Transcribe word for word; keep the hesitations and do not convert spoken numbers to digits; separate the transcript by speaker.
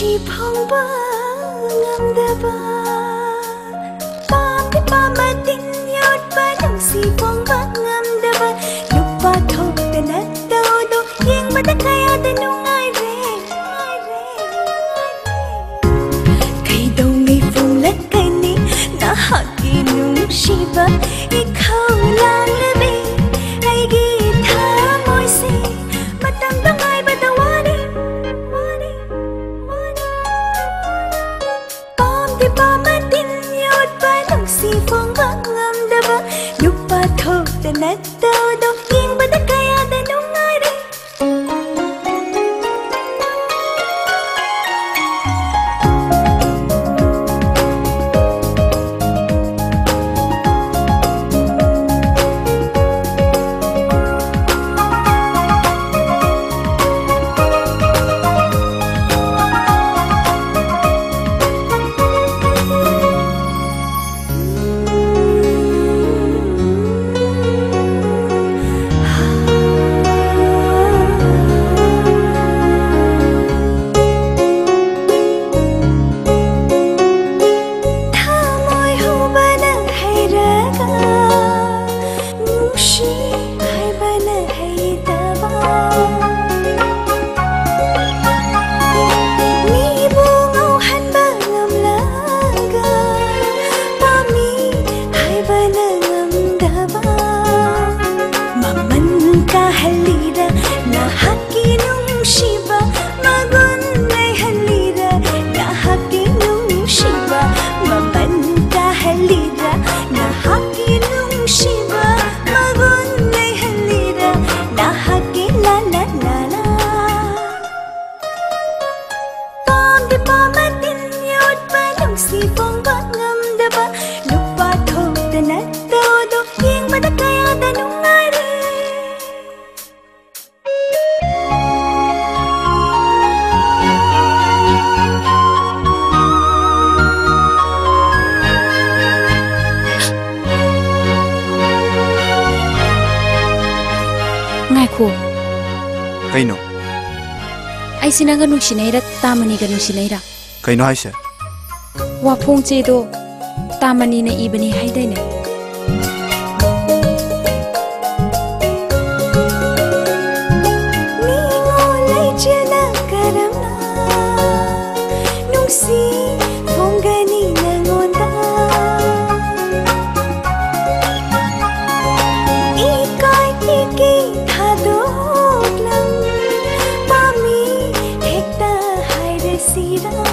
Speaker 1: ꯅꯨꯡꯁꯤ ꯐꯪꯕ ꯉꯝꯗꯕ ꯄꯥꯝꯗꯤ ꯄꯥꯝꯕ ꯇꯤꯟ ꯌꯣꯠꯄ ꯅꯨꯡꯁꯤ ꯐꯪꯕ ꯉꯝꯗꯕ ꯅꯨꯄꯥ ꯊꯣꯛꯇꯅ ꯇꯧꯗꯣ ꯌꯦꯡꯕꯗ ꯀꯌꯥꯗ ꯅꯨꯡꯉꯥꯏꯔꯦ ꯀꯩꯗꯧꯉꯩ ꯐꯣꯡꯂꯛꯀꯅꯤ ꯅꯍꯥꯛꯀꯤ ꯅꯨꯡꯁꯤꯕ ꯏꯈꯧ ꯂꯥꯡꯂꯕꯤ ꯑꯩꯒꯤ ꯊꯃꯣꯏꯁꯦ ꯃꯇꯝꯗ ꯉꯥꯏꯕꯗ ꯋꯥꯔꯦ ꯄꯥꯝꯗꯤ ꯄꯥꯝꯕ ꯇꯤꯟ ꯌꯣꯠꯄ ꯅꯨꯡꯁꯤ ꯐꯣꯡꯕ ꯉꯝꯗꯕ ꯅꯨꯄꯥ ꯊꯣꯛꯇꯅ ꯇꯧꯗꯣ ꯌꯦꯡꯕꯗ ꯀꯌꯥꯗ ꯅꯨꯡꯉꯥꯏꯔꯦ
Speaker 2: Kaino?
Speaker 3: Ay sinanga nung sinayra tamani ka nung sinayra.
Speaker 2: Kaino hay siya?
Speaker 3: Wapong chedo tamani na iba ni hayday na.
Speaker 1: Ningolay dyan na karama nung si fong gani nangonda. Ika'y kikithado Sira